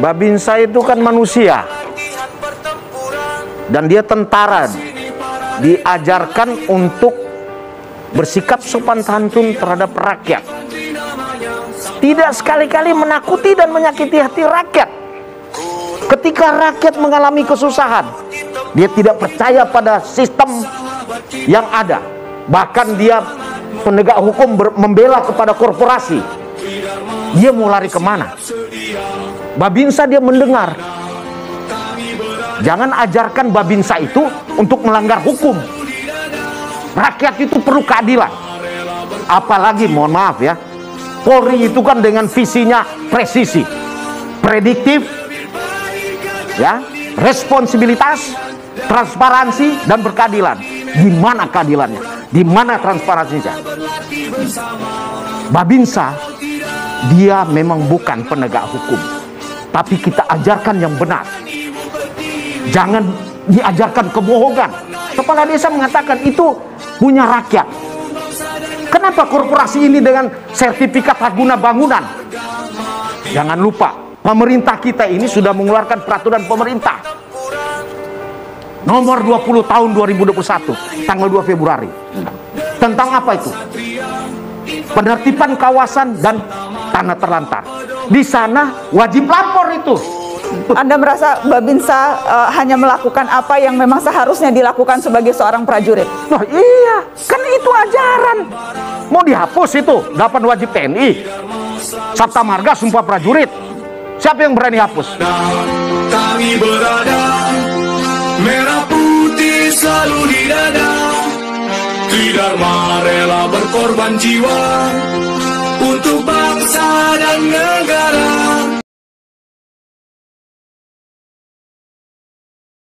Babinsa itu kan manusia, dan dia tentara, diajarkan untuk bersikap sopan santun terhadap rakyat, tidak sekali-kali menakuti dan menyakiti hati rakyat. Ketika rakyat mengalami kesusahan, dia tidak percaya pada sistem yang ada, bahkan dia penegak hukum membela kepada korporasi. Dia mau lari kemana? Babinsa dia mendengar. Jangan ajarkan Babinsa itu untuk melanggar hukum. Rakyat itu perlu keadilan. Apalagi, mohon maaf ya, Polri itu kan dengan visinya presisi, prediktif, ya, responsibilitas, transparansi, dan berkeadilan. Di mana keadilannya? Di mana transparansinya? Babinsa, dia memang bukan penegak hukum, tapi kita ajarkan yang benar. Jangan diajarkan kebohongan. Kepala desa mengatakan itu punya rakyat. Kenapa korporasi ini dengan sertifikat hak guna bangunan? Jangan lupa, pemerintah kita ini sudah mengeluarkan peraturan pemerintah nomor 20 tahun 2021 tanggal 2 Februari. Tentang apa itu? Penertiban kawasan dan tanah terlantar. Di sana wajib lapor itu. Anda merasa Babinsa hanya melakukan apa yang memang seharusnya dilakukan sebagai seorang prajurit? Nah iya, kan itu ajaran. Mau dihapus itu 8 wajib TNI, Sabta Marga, Sumpah Prajurit. Siapa yang berani hapus? Kami berada, merah putih selalu di dada. Tridharma rela berkorban jiwa untuk bangsa dan negara.